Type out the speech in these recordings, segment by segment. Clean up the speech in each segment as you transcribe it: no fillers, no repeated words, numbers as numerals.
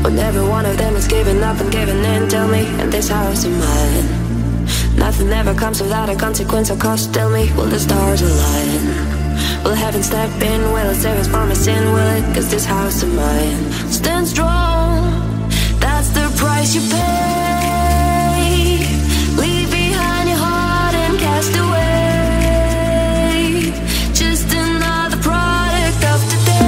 when every one of them is giving up and giving in. Tell me, and this house of mine, nothing ever comes without a consequence or cost. Tell me, will the stars align? Will heaven step in? Will it save us from our sin? Will it? Cause this house of mine stands strong. That's the price you pay. Leave behind your heart and cast away. Just another product of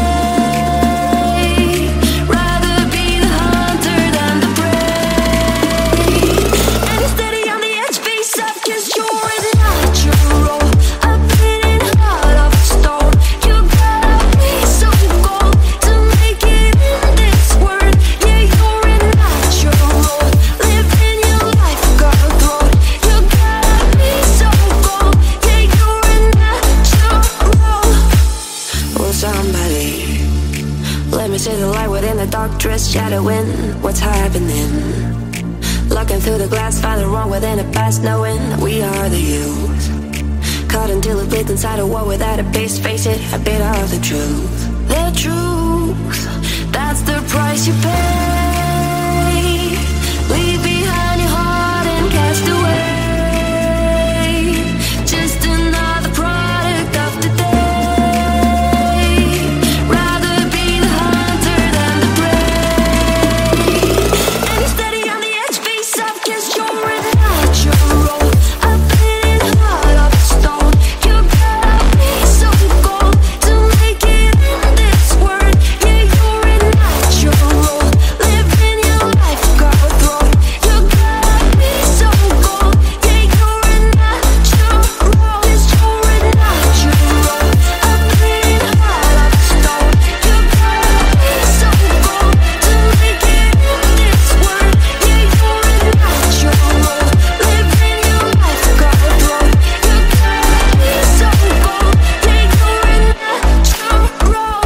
today. Rather be the hunter than the prey. And you're steady on the edge, face up, cause you're a natural. A beating heart of stone. You gotta be so cold to make it in this world. Yeah, you're a natural. Living your life, cutthroat. You gotta be so cold. Yeah, you're a natural. Will somebody let me see the light within the dark dress, shadowing what's happening? Looking through the glass, finding wrong within the past, knowing we are the youth. Caught until it bleeds inside a wall without a base. Face it, a bit of the truth. The truth, that's the price you pay. Leave behind your heart and cast away. Just another product of today. Rather be the hunter than the prey. And you're steady on the edge, face up, cause you're a natural. A beating heart of stone. You gotta be so cold to make it in this world. Yeah, you're a natural. Living your life, cutthroat. You gotta be so cold. Yeah, you're a natural. Cause you're a natural. A beating heart of stone. You gotta be so cold to make it in this world. Yeah, you're a natural. Living your life, cutthroat. You gotta be so cold. Yeah, you're a natural.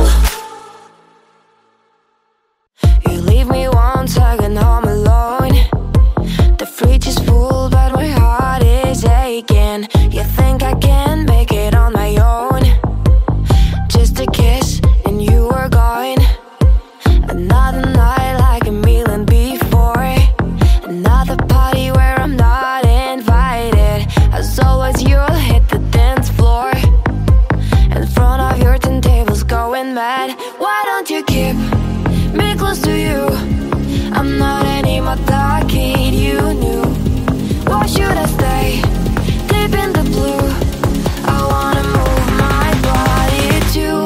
You leave me once again home alone. The fridge is full, but my heart is aching. You think I can make it on my own? Just a kiss and you were gone. Another night like a million before. Another party where I'm not invited. As always, you'll hit the dance floor in front of your turntables, going mad. Why don't you keep me close to you? I'm not anymore the kid you knew. Why should I stay deep in the blue? I wanna move my body too.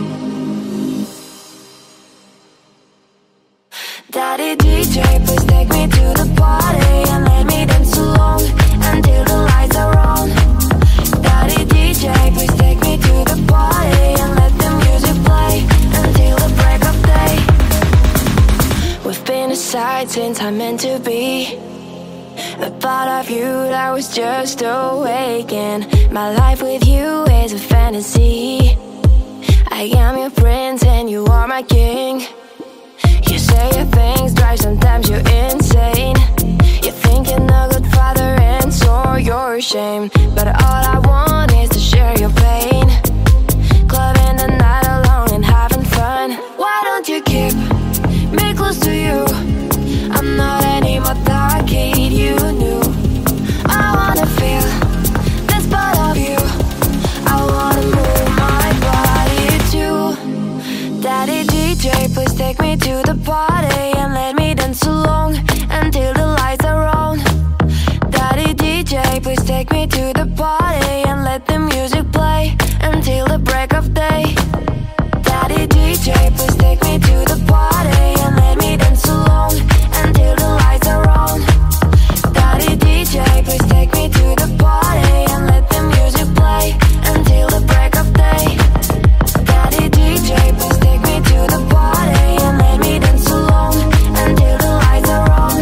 Daddy DJ, please take me to the party and let me dance along until the lights are on. Daddy DJ, please take me to the party and let the music play until the break of day. We've been aside since I meant to be. A part of you that was just awakened. My life with you is a fantasy. I am your prince and you are my king. You say your things drive, sometimes you're insane. You think you're a good father and so you're ashamed. But all I want is to share your pain. Clubbing the night alone and having fun. Why don't you keep me close to you? I'm not anymore the kid you knew. I wanna feel this part of you. I wanna move my body too. Daddy DJ, please take me to the party and let me dance along until the lights are on. Daddy DJ, please take me to the party and let the music play until the break of day. Daddy DJ, please take me to the party and let me dance along until the lights are on. Daddy DJ, please take me to the party and let the music play until the break of day. Daddy DJ, please take me to the party and let me dance along until the lights are on.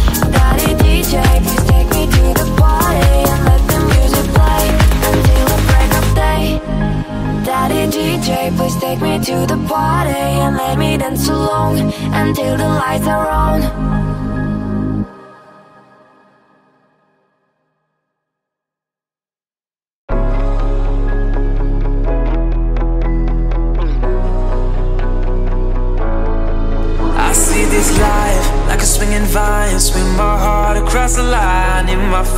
Daddy DJ, please take me to the party and let the music play until the break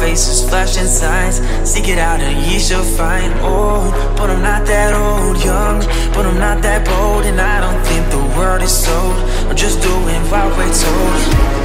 faces, flashing signs. Seek it out and ye shall find. Old, but I'm not that old. Young, but I'm not that bold. And I don't think the world is sold. I'm just doing what we're told.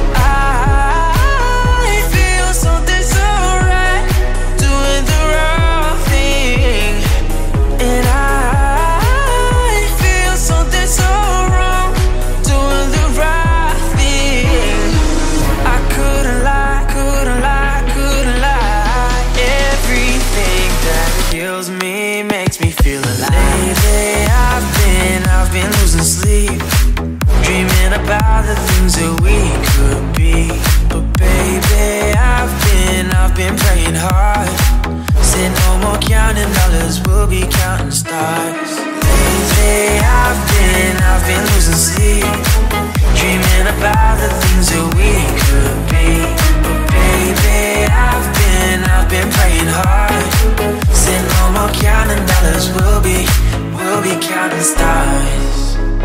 I feel something so right, doing the wrong thing. And I feel something so wrong, doing the right thing. I couldn't lie, couldn't lie, couldn't lie. Everything that kills me makes me feel alive. Lately I've been losing sleep, dreaming about the things that we could be. But baby, I've been praying hard. Said no more counting dollars, we'll be counting stars. Lately I've been losing sleep, dreaming about the things that we could be. But baby, I've been praying hard. Said no more counting dollars, we'll be counting stars.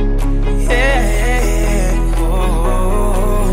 Yeah, oh.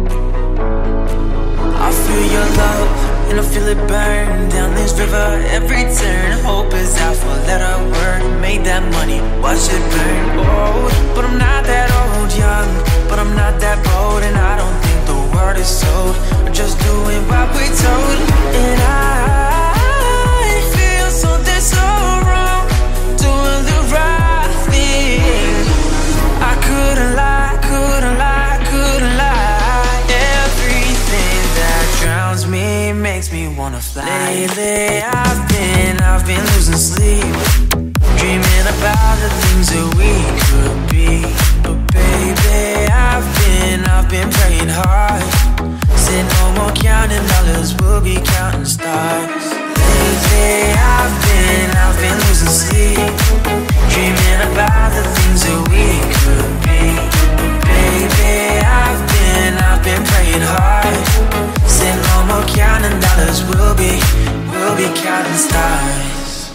I feel your love and I feel it burn down this river every turn. Hope is out for a letter word. Made that money, watch it burn. Old, but I'm not that old. Young, but I'm not that bold. And I don't think the word is sold. We're just doing what we're told. And I feel something so wrong, doing the right thing. I couldn't lie, couldn't lie, couldn't lie. Everything that drowns me makes me wanna fly. Lately I've been losing sleep, dreaming about the things that we could be. But baby, I've been praying hard. Said no more counting dollars, we'll be counting stars. Lately I've been losing sleep, dreaming about the things that we could be. But baby, I've been praying hard. Said no more counting dollars, we'll be counting stars.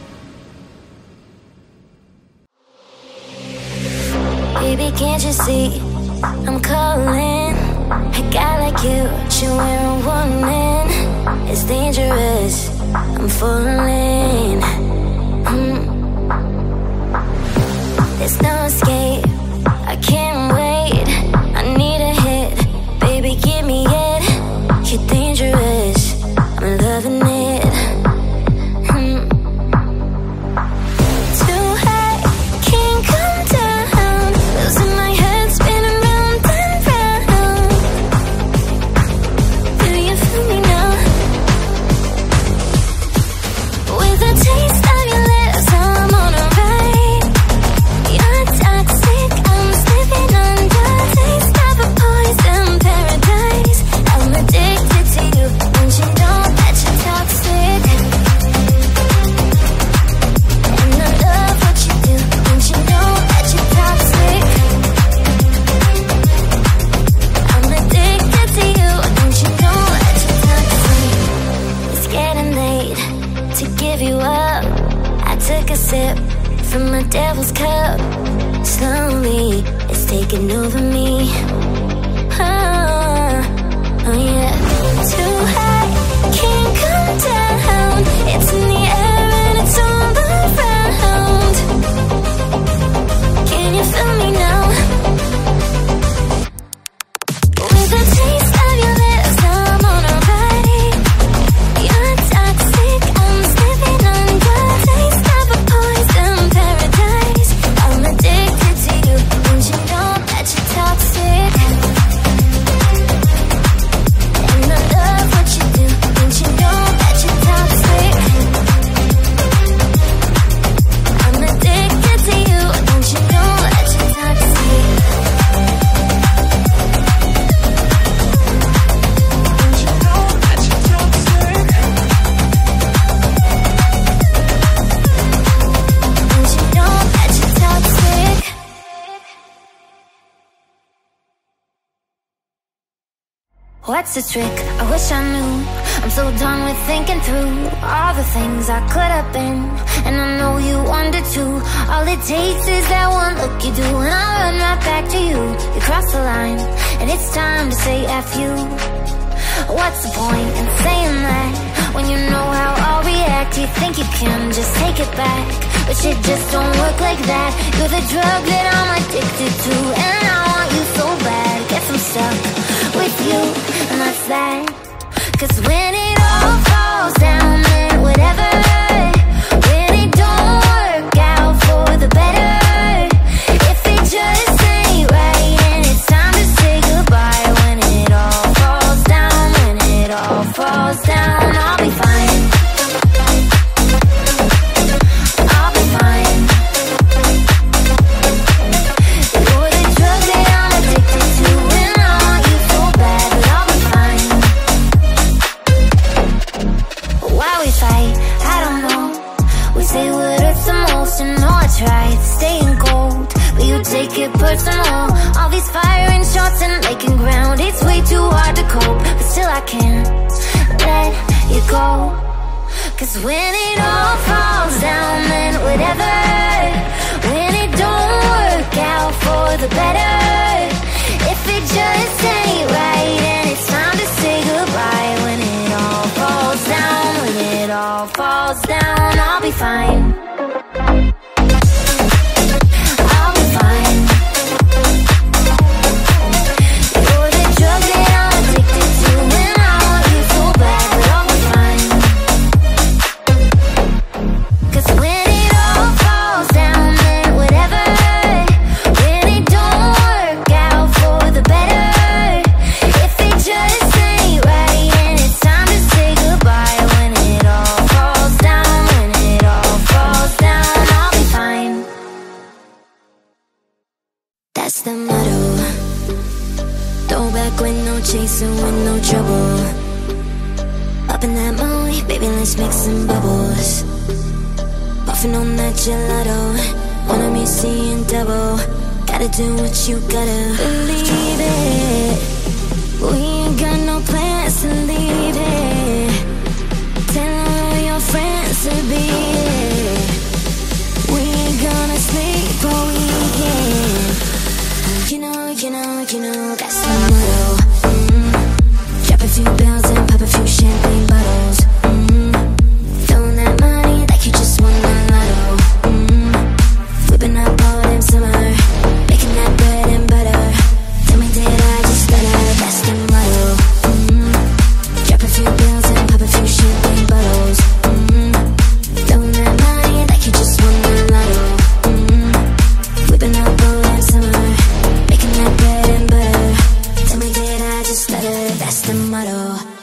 Baby, can't you see I'm calling? A guy like you should wear a warning. It's dangerous, I'm falling. There's no escape, I can't wait. I need a hit, baby, give me it. You're dangerous, I'm loving it. Too high, can't come down. Losing my head, spinning round and round. Do you feel me now? With a taste of your lips, I'm on a ride. You're toxic, I'm slipping under. Taste of a poison paradise. I'm addicted to you, and you know that you're toxic. And I love what you do, and you know that you're toxic. I'm addicted to you, and you know that you're toxic. It's getting late to give you up. I took a sip from my devil's cup. Slowly, it's taking over me. Oh yeah. Too high, can't come down. It's in the air and it's all around. Can you feel me now? With a taste of your lips, I'm on a ride. You're toxic, I'm slipping under. Taste of a poison paradise. I'm addicted to you, and you know that you're toxic. And I love what you do, and you know that you're toxic. I'm addicted to you, and you know that you're toxic. And you know that you're toxic. And you know that you're toxic. What's the trick? I wish I knew. I'm so done with thinking through all the things I could have been, and I know you wonder too. All it takes is that one look you do, and I run right back to you. You cross the line, and it's time to say F you. What's the point in saying that? shit just don't work like that. You're the drug that I'm addicted to, and I want you so bad. Guess I'm stuck with you, and that's that. Cause when it all falls down, then whatever. When it don't work out for the better, if it just ain't right, and it's time to say goodbye. When it all falls down, when it all falls down, I'll be fine. I'll be fine. You're the drug that I'm addicted to, and I want you so bad, but I'll be fine. Why we fight? I don't know. We say what hurts the most, and no, I tried staying cold, but you take it personal. All these firing shots and making ground, it's way too hard to cope, but still I can't let you go. Cause when it all falls down, then whatever. When it don't work out for the better, if it just ain't right, and it's time to say goodbye. When it all falls down, when it all falls down, I'll be fine. I'll be fine. You're the drug that I'm addicted to, and I want you so bad, but I'll be fine. Cause when it all falls down, then whatever. When it don't work out for the better, if it just ain't right, and it's time to say goodbye. When it all falls down, when it all falls down, I'll be fine. That's the motto. Throw back with no chaser, with no trouble. Up in that molly, baby, let's make some bubbles. Puffing on that gelato, wanna be seeing double. Gotta do what you gotta. Believe it, we ain't got no plans to leave it. Tell all your friends to be it. We ain't gonna sleep all weekend. You know, that's the motto. Drop a few bells and pop a few champagne bottles. Throwing that money like you just won the lotto. Whipping up all them summer, making that bread and butter. Tell me, did I just stutter? That's the motto. Drop a few bells and pop a few champagne bottles. Throwing that money like you just won the lotto. Whipping up all them summer, making that bread and butter. Tell me, did I just stutter? That's the motto.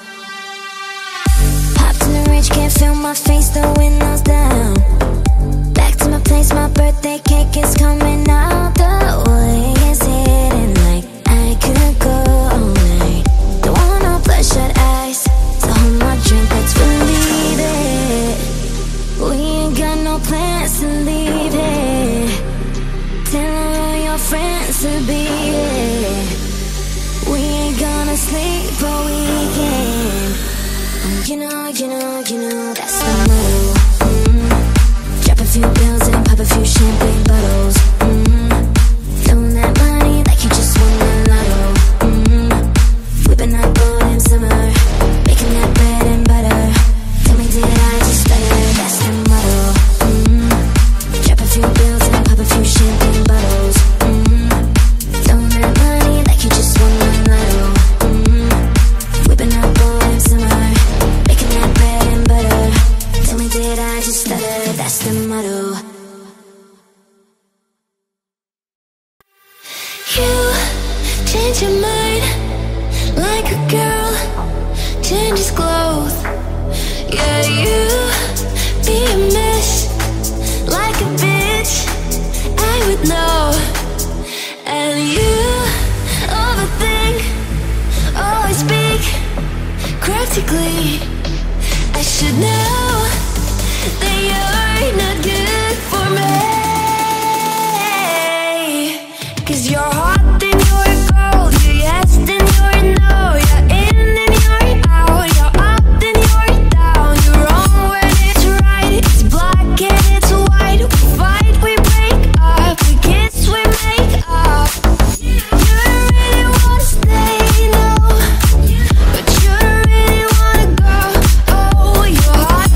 Popped in the ridge, can't feel my face, the windows down. Back to my place, my birthday cake is coming out. The way it's hitting like I could go all night. Don't want no bloodshot eyes, so hold my drink, let's believe it. We ain't got no plans to leave it. Tell all your friends to be it. We ain't gonna sleep all weekend. You know, that's the motto. Drop a few bills and pop a few champagne bottles. Throwing that money like you just won the lotto. Whipping up all them summer, making that bread and butter. Tell me, did I just stutter? That's the motto. Drop a few bills and pop a few champagne bottles. Throwing that money like you just won the lotto. Whipping up all them summer, making that bread and butter. Tell me, did I just stutter? That's the motto. You change your mind like a girl changes clothes. Yeah, you be a mess like a bitch, I would know. And you overthink, always speak cryptically. I should know that you're not good for me. Cause you're hot, then you're cold. You're yes, then you're no. You're in, then you're out. You're up, then you're down. You're wrong when it's right. It's black and it's white. We fight, we break up. We kiss, we make up. You really wanna stay, no, but you really wanna go. Oh, you're hot,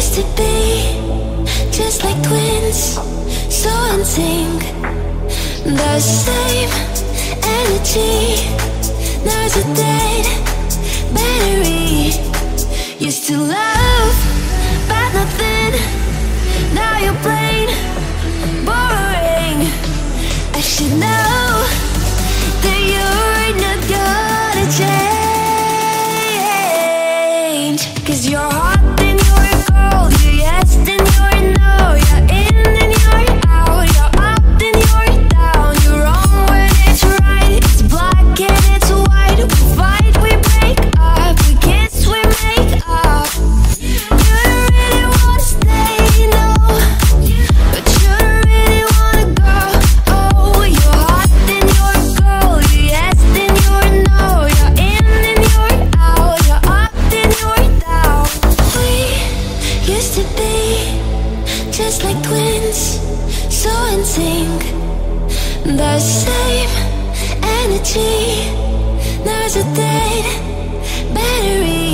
used to be just like twins, so in sync. The same energy, now's a dead battery. Used to love, but nothing. Now you're plain boring. I should know that you're not gonna change. 'Cause you're hot, then you're cold. You're yes, then you're no. You're in, then you're out. You're up, then you're down. You're wrong when it's right. It's black and it's white. We fight, we break up. We kiss, we make up. You don't really wanna stay, no, but you don't really wanna go. Oh, you're hot, then you're cold. You're yes, then you're no. You're in, then you're out. You're up, then you're down. We used to be just like twins, so in sync. The same energy, now's a dead battery.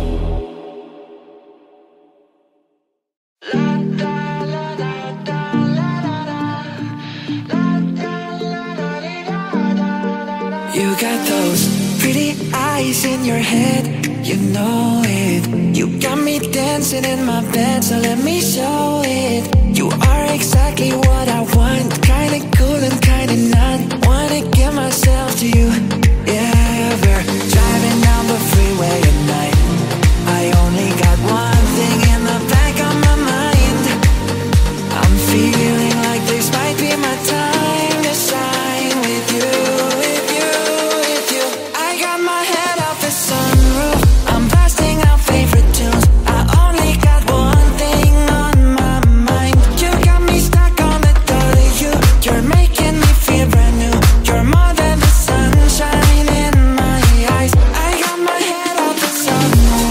You got those pretty eyes in your head, you know it. You got me dancing in my bed, so let me show it. You are exactly what I want, kinda cool and kinda not. Wanna give myself to you, yeah. We're driving down the freeway at night. I only got one thing in the back of my mind. I'm feeling like this might be my time to shine with you, with you, with you. I got my head off the sunroof, I'm blasting out favorite tunes. I only got one thing on my mind. You got me stuck on the thought of you. You're making me feel brand new. You're more than the sunshine in my eyes. I got my head off the sunroof.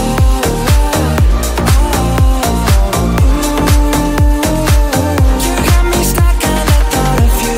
You got me stuck on the thought of you.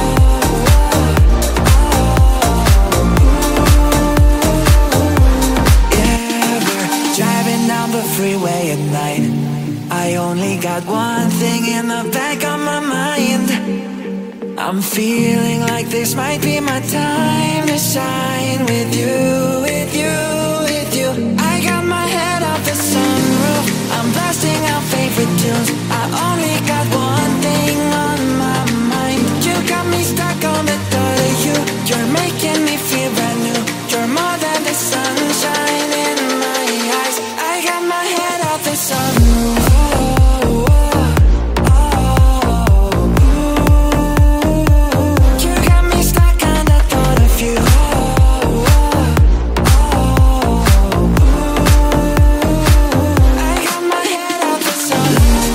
Yeah, we're driving down the freeway at night. I only got one thing in the back of my mind. I'm feeling like this might be my time to shine with you, with you, with you. I got my head off the sunroof, I'm blasting out favorite tunes. I only got one thing on my mind. You got me stuck on the thought of you. You're making me feel brand new. You're more than the sunshine in my eyes. I got my head off the sunroof. You got me stuck on the thought of you. I got my head off the sunroof.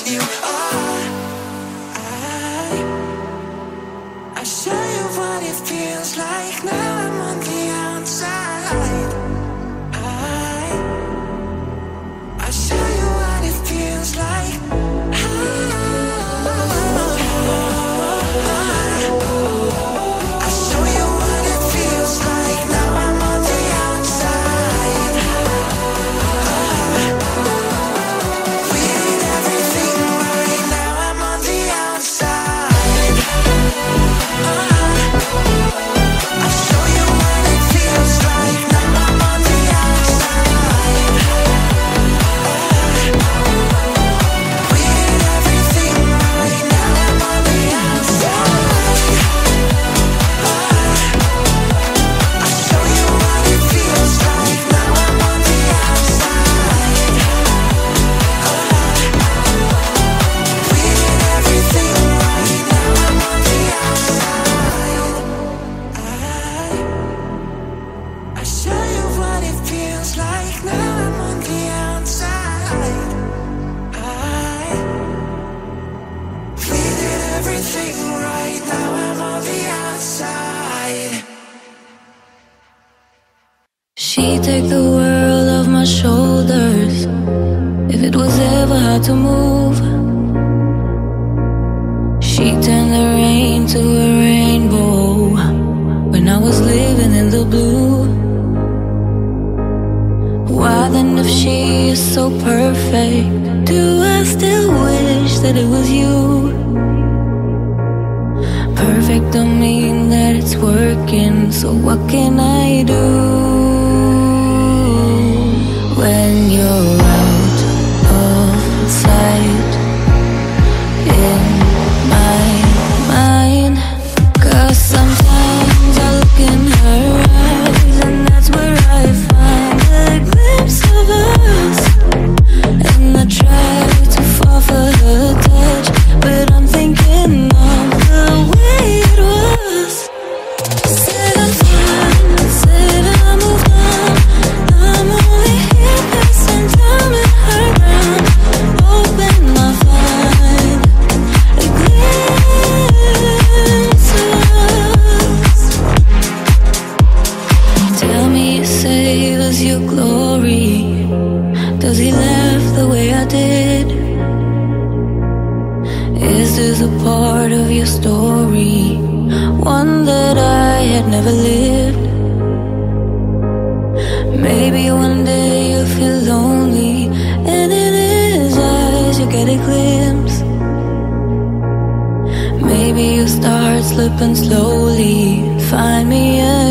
you are. I show you what it feels like. Now I'm on the outside. I show you what it feels like. I show you what it feels like. Now I'm on the outside. We did everything right. Now I'm on the outside. I show you what it feels like. Now I'm on the outside. We did everything right. Now I'm on the outside. I show you what it feels like. Now I'm on the outside. We did everything right. Now I'm on the outside. I show you what it feels like. Now I'm on the outside. We did everything right. Now I'm on the outside. She take the world off my shoulders. If it was ever hard to move, she turned the rain to a rainbow. When I was living in the blue, why then if she is so perfect, do I still wish that it was you? Perfect don't mean that it's working, so what can I do? When you're out of sight in my mind, 'cause sometimes I look in her eyes and that's where I find a glimpse of us. And I try to fall for her touch, but I'm thinking of the way it was. Said I'm fine, said I moved on. I'm only here passing time in her ground. Hoping I'll find a glimpse of us. Tell me you save us your glory. Does he laugh the way I did? Is this a part of your story, one that I had never lived? Maybe one day you'll feel lonely, and in his eyes you'll get a glimpse. Maybe you'll start slipping slowly, find me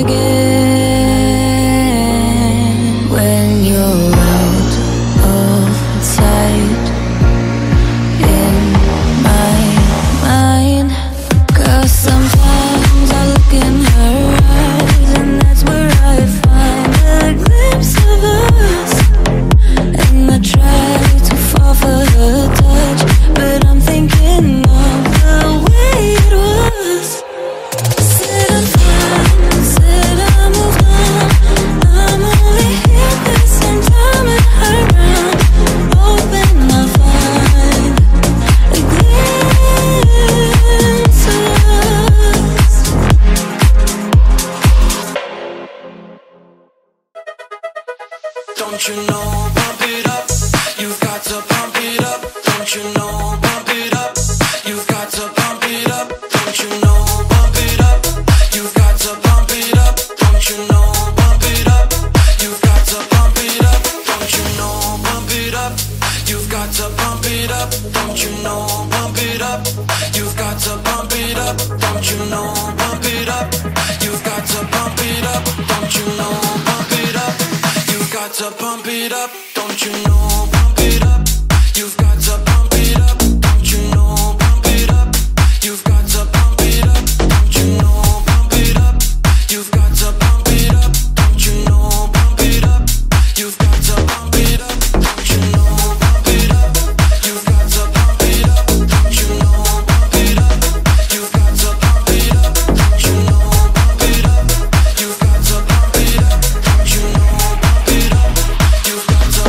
again. When you're out of sight in my mind, 'cause sometimes I look in her eyes and that's where I find a glimpse of us. And I try to fall for her touch, but I'm thinking of the way it was. Said I'm fine, said I moved on. I'm only here passing time in her ground. Hoping I'll find a glimpse of us. Don't you know, pump it up. You've got to pump it up. Don't you know, pump it up. You've got to pump it up. Don't you know, pump it up. You've got to pump it up. Don't you know, pump it up. You've got to pump it up. Don't you know, pump it up. You've got to pump it up. Don't you know, pump it up. You've got to pump it up. Don't you know, pump it up. You've got to pump it up. Don't you know, pump it up. You've got to pump it up. Don't you know, pump it up. You've got to pump it up. Don't you know, pump it up. You've got to pump it up. Don't you know, pump it up. You've got to pump it up. Don't you know, pump it up. You've got to pump it up. Don't you know, pump it up. You've got to pump it up. Don't you know, pump it up. You've got to pump it up. Don't you know, pump it up. You've got to pump it up. Don't you know, pump it up. You've got to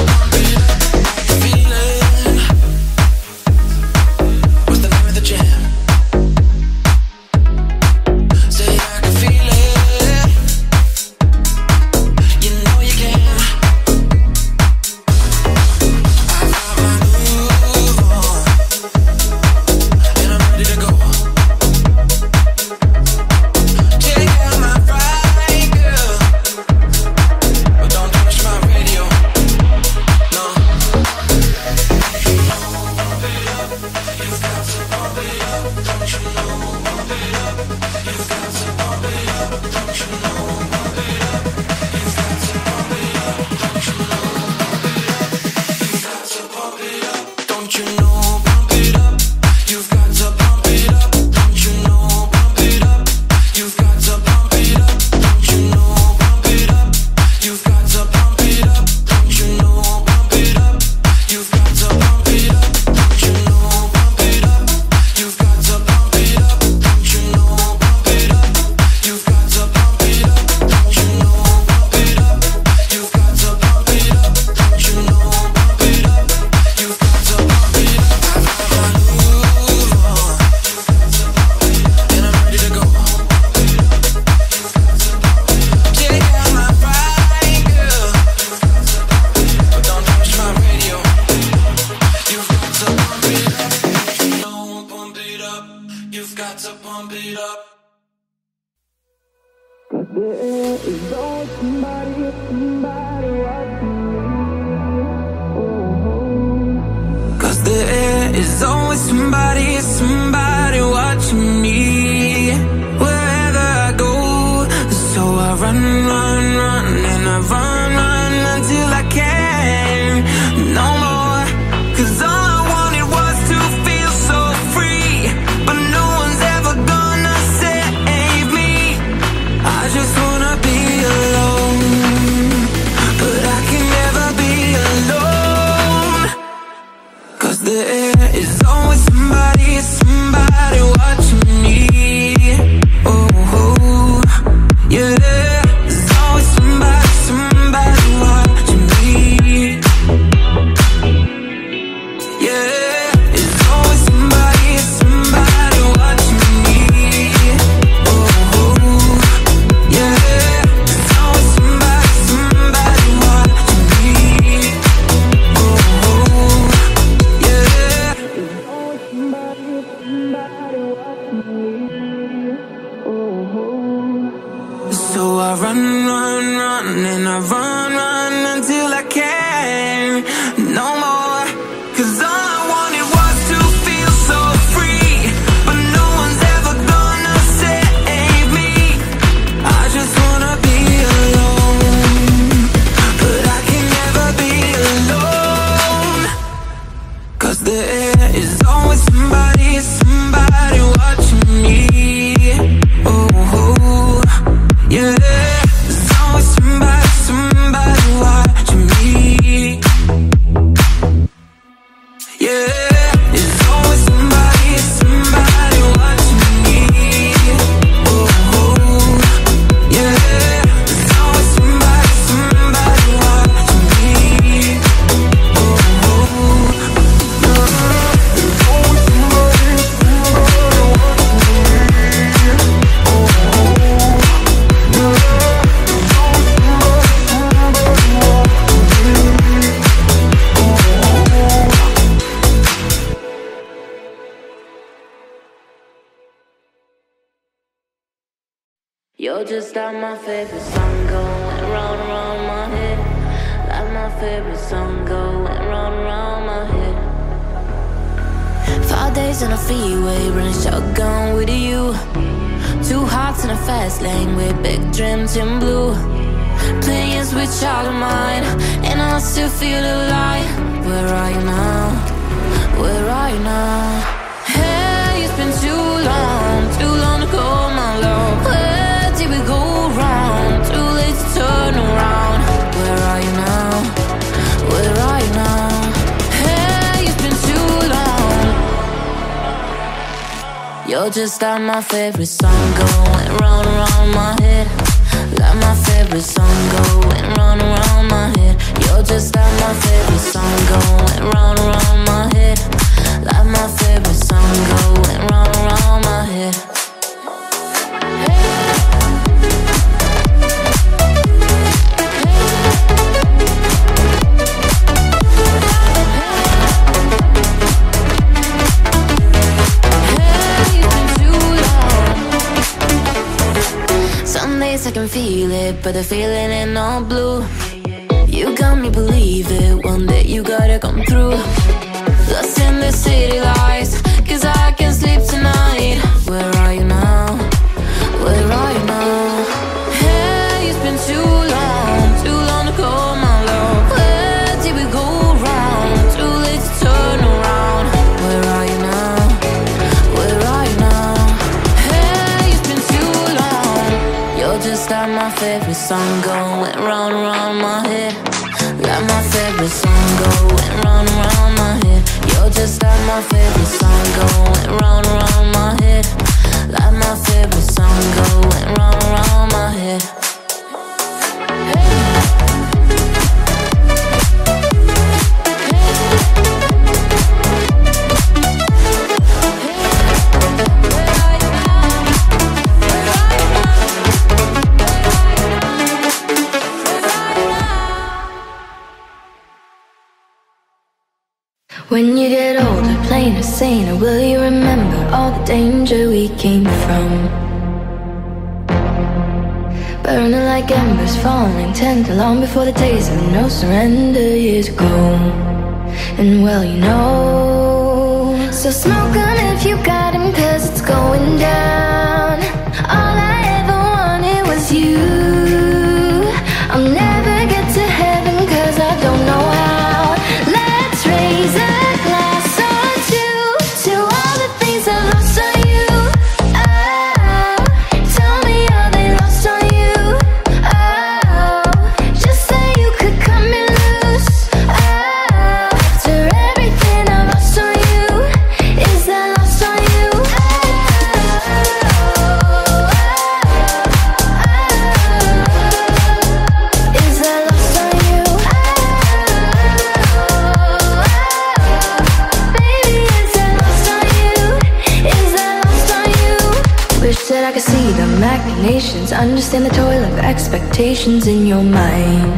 to pump it up. Cause there is always somebody, somebody watching me. Wherever I go, so I run, run, run, and I run, run until I can't no more. Cause all I wanted was to feel so free, but no one's ever gonna save me. I just wanna be alone, but I can never be alone. Cause there is always somebody, somebody watching me. Oh, oh yeah. There's always somebody, somebody watching me. Yeah, there's always somebody, somebody watching me. Oh, oh yeah. There's always somebody, somebody watching me. Oh, oh yeah. There's always somebody, somebody watching me. Oh, oh. So I run, run, run, and I run, run until I can't no more. Cause all I wanted was to feel so free, but no one's ever gonna save me. I just wanna be alone, but I can never be alone. Cause there is always somebody, somebody watching me. Oh, oh yeah. There's always somebody, somebody watching me. Yeah, there's always somebody, somebody watching me. Oh, oh yeah. There's always somebody, somebody watching me. Oh, oh there's always somebody, somebody watching me. You're just like my favorite song going round and round my head. Like my favorite song going round and round my head. 5 days on a freeway, running shotgun with you. 2 hearts in a fast lane with big dreams in blue. Playing sweet child of mine, and I still feel alive. Where are you now? Where are you now? Hey, it's been too long to call my love. Where did we go wrong? Too late to turn around. Where are you now? Where are you now? Hey, it's been too long. You're just like my favorite song going round and round my head. Like my favorite song going round and round my head. You're just like my favorite song going round and round my head. Like my favorite song going round and round my head. Some days I can feel it, but the feeling ain't no blue. You got me believe it, one day you gotta come through. Lost in the city lights, cause I can't sleep tonight. Where are you now? Where are you now? Hey, it's been too long to call my love. Where did we go wrong? Too late to turn around. Where are you now? Where are you now? Hey, it's been too long. You're just like my favorite song going round and round my head. Like my favorite song going round and round my head. You're just like my favorite song going round and round my head. Like my favorite song going round and round my head. When you get older, plain or sane, or will you remember all the danger we came from? Burning like embers, falling tender long before the days of no surrender years ago. And well, you know, so smoke 'em if you got 'em, 'cause it's going down. All I ever wanted was you. I'll never get to heaven 'cause I don't know how. Let's raise a glass or two to all the things I lost on you. Oh, tell me, are they lost on you? Oh, just say you could cut me loose. Oh, after everything I lost on you, is that lost on you? Is that lost on you? Baby, is that lost on you? Is that lost on you? Wish that I could see the machinations, understand the toil of expectations in your mind.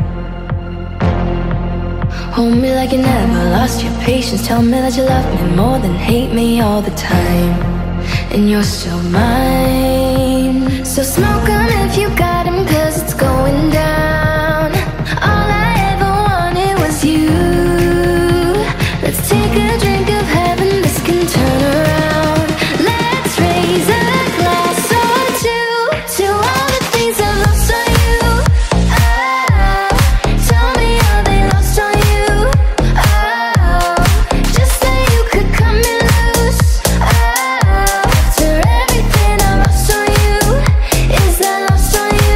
Hold me like you never lost your patience. Tell me that you love me more than hate me all the time. And you're still mine. So smoke 'em if you got 'em, 'cause it's going down. All I ever wanted was you. Let's take a drink of heaven, this can turn around. Let's raise a glass or two to all the things I've lost on you. Oh, tell me, are they lost on you? Oh, just say you could cut me loose. Oh, after everything I lost on you, is that lost on you?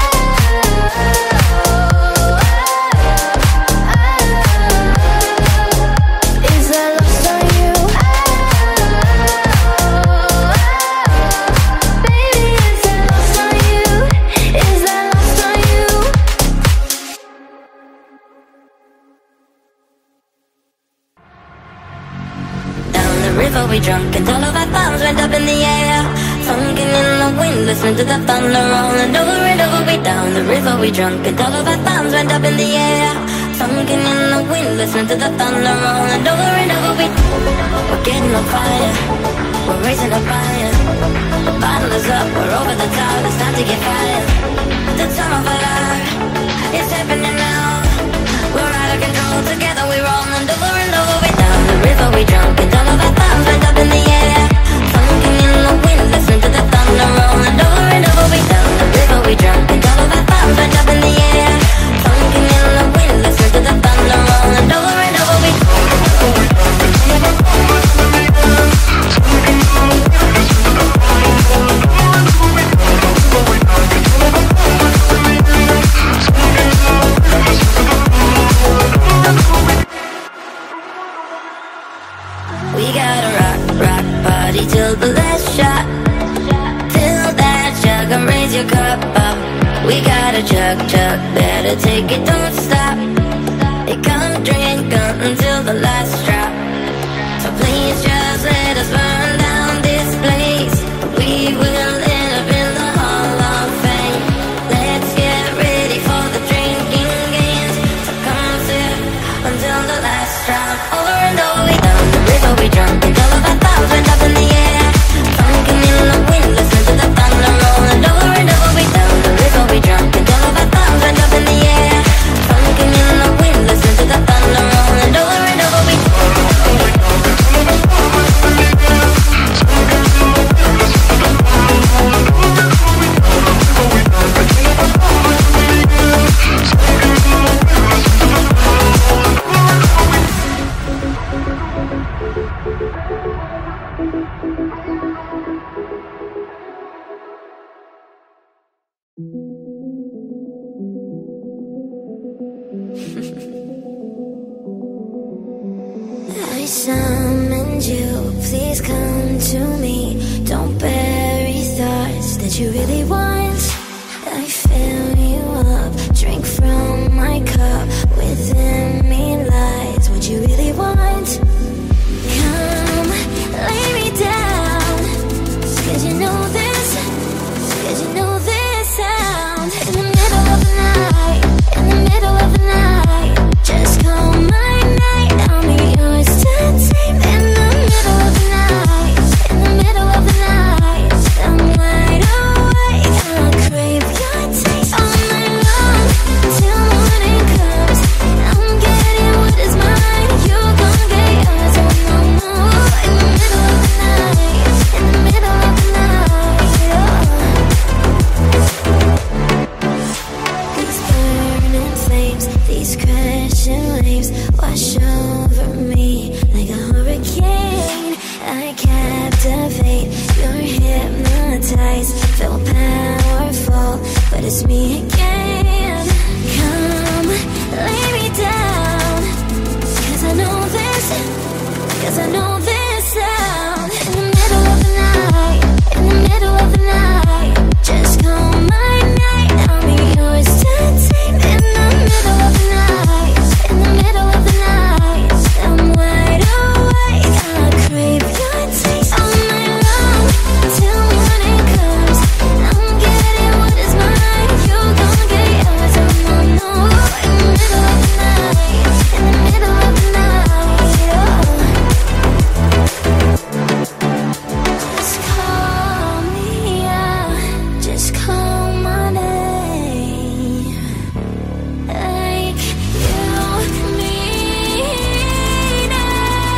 Is that lost on you? Baby, is that lost on you? Is that lost on you? Down the river we drunk and all of our thumbs went up in the air. Funkin' in the wind, listening to the thunder rolling over and over. We down the river we drunk and all of our thumbs went up in the air. Funkin' in the wind, listening to the thunder rolling over and over. We're getting on fire, we're raising up fire. The bottle is up, we're over the top, it's time to get fired. The time of our life, it's happening now. We're out of control, together we rolling over and over. We down the river we drunk and all of our thumbs went up in the air. Funkin' in the wind, listening to the thunder rolling over and over. We down the river we drunk and all of our thumbs went up in the air. Funkin' in the wind, listening to the thunder rolling over and over. We gotta rock, rock, party till the last shot. Till that jug and raise your cup up. We gotta chug, chug, better take it, don't stop. Hey, come drink until the last drop. So please just let us burn down this place. We will end up in the Hall of Fame. Let's get ready for the drinking games. So come sip until the last drop. Over and over we down the river we drunk and all of our thumbs went up in the air. Funkin' in the wind, listen to the thunder rolling over and over. We down the river we drunk and all of our thumbs went up in the air. Funkin' in the wind, listen to the thunder rolling over and over. I summoned you, please come to me. Don't bury thoughts that you really want. I fill you up, drink from my cup. Within me lies what you really want. Come, lay me down, 'cause you know this, 'cause you know this sound. In the middle of the night, in the middle of the night, just call my night, I'll be yours to take the might captivate. You're hypnotized, feel powerful, but it's me again. Come, lay me down, 'cause I know this, 'cause I know this sound. In the middle of the night, in the middle of the night, just call my night, I'll be yours to tame. In the middle of the night, in the middle of the night, I'm wide awake, I crave your taste all night long, till morning comes. I'm getting what is mine, you gon' get yours. Oh no, no. In the middle of the night, in the middle of the night, just call me, just call my name, like you mean it,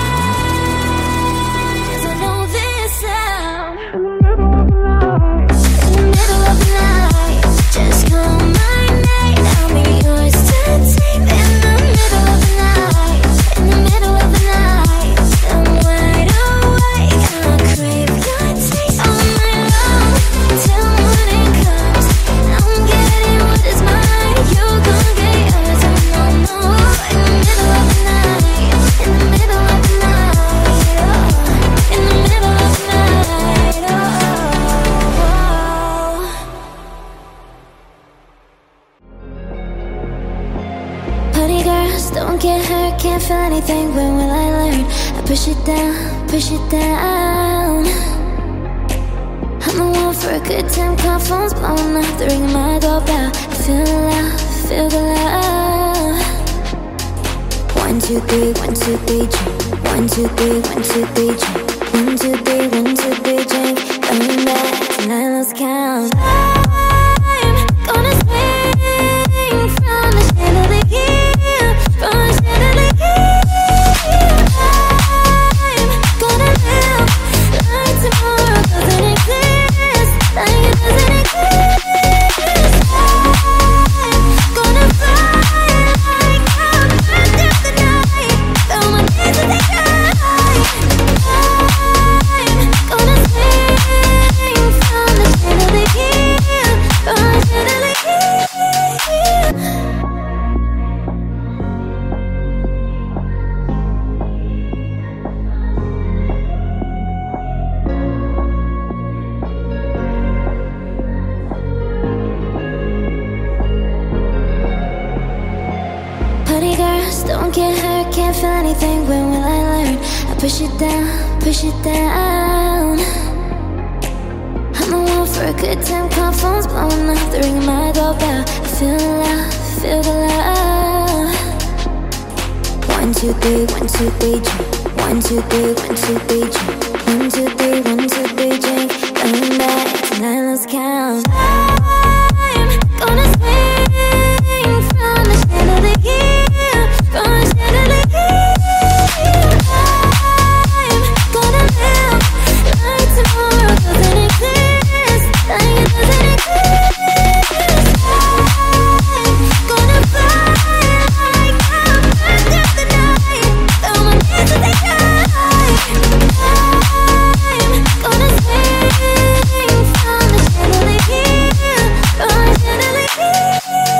'cause I know this sound. In the middle of the night, just call my name, I'll be yours to tame. In the middle of the night, in the middle of the night, I'm wide awake, I crave your taste all night long, till morning comes. I'm getting what is mine, you gon' get yours. Oh no, no. In the middle of the night, in the middle of the night, oh, in the middle of the night, oh. Party girls, don't get hurt, can't feel anything, when will I learn? I push it down, push it down. I'm the one for a good time, call phones blowing up, the ring of my doorbell. I feel the love, feel the love. 1, 2, 3, 1, 2, 3, drink. 1, 2, 3, 1, 2, 3, drink. 1, 2, 3, 1, 2, 3, drink. Coming back tonight, let's count. I'm gonna swing from the chandelier, from the chandelier. I'm gonna live like tomorrow doesn't exist, like it doesn't exist. I'm gonna fly like I'm first of the night, throw my hands in the sky. I'm gonna swing from the chandelier, from the chandelier. Party girls, don't get hurt, can't feel anything, when will I learn? I push it down, push it down. I'm the one for a good time, call phones blowing up, the ring of my doorbell. I feel the love, feel the love. 1, 2, 3, 1, 2, 3, drink. 1, 2, 3, 1, 2, 3, drink. 1, 2, 3, 1, 2, 3, drink. Coming back tonight, let's count. I'm gonna swing from the chandelier, from the chandelier. I'm gonna live like tomorrow doesn't exist, like it doesn't exist. I'm gonna fly like I'm first of the night, throw my hands in the sky. I'm gonna swing from the chandelier, from the chandelier.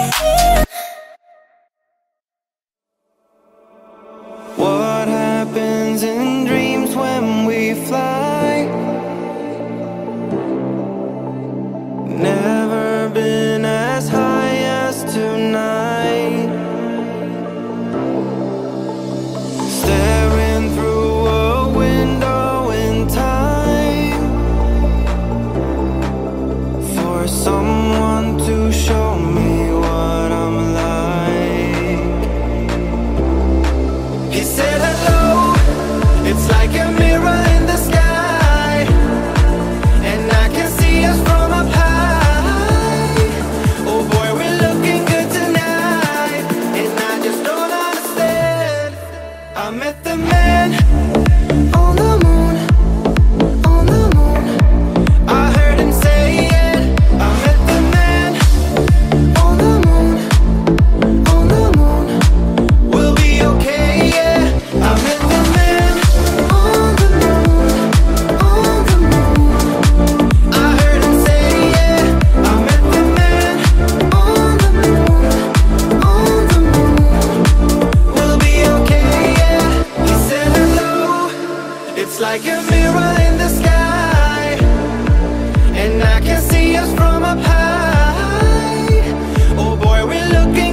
What happens in dreams when we fly? Never been as high as tonight. Staring through a window in time for someone to show me what I'm like. He said hello, it's like a mirror in the sky, and I can see us from up high. It's like a mirror in the sky, and I can see us from up high. Oh boy, we're looking